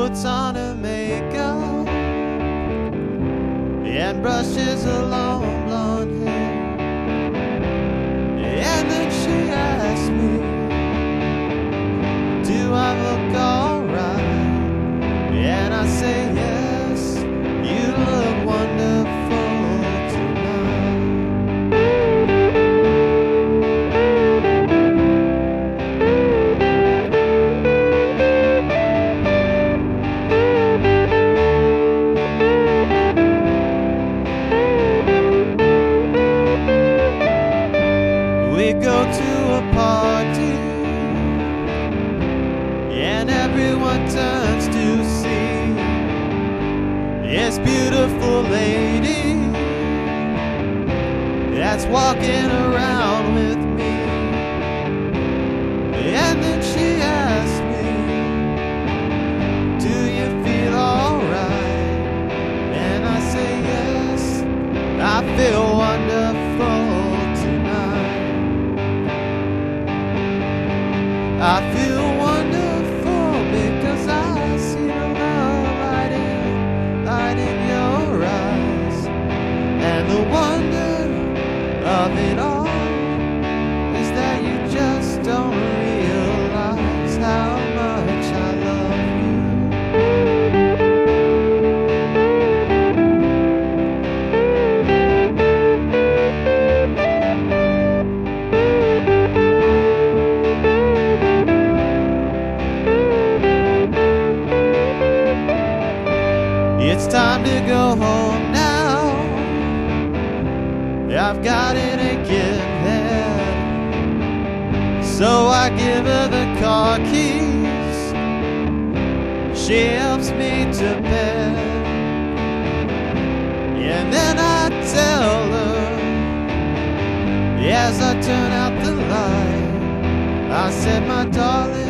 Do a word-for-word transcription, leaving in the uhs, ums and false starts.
puts on her makeup and brushes her long blonde hair. And then she asks me, do I look alright? And I say yes, you look wonderful tonight. We go to a party and everyone turns to see this beautiful lady that's walking around with me. And then she asks me, do you feel alright? And I say yes, I feel wonderful tonight. I feel wonderful because I see the love light in, light in your eyes. And the wonder of it all is that you just don't realize how much I love you. It's time to go home now. I've got an aching head, so I give her the car keys. She helps me to bed, and then I tell her, as I turn out the light, I said, my darling,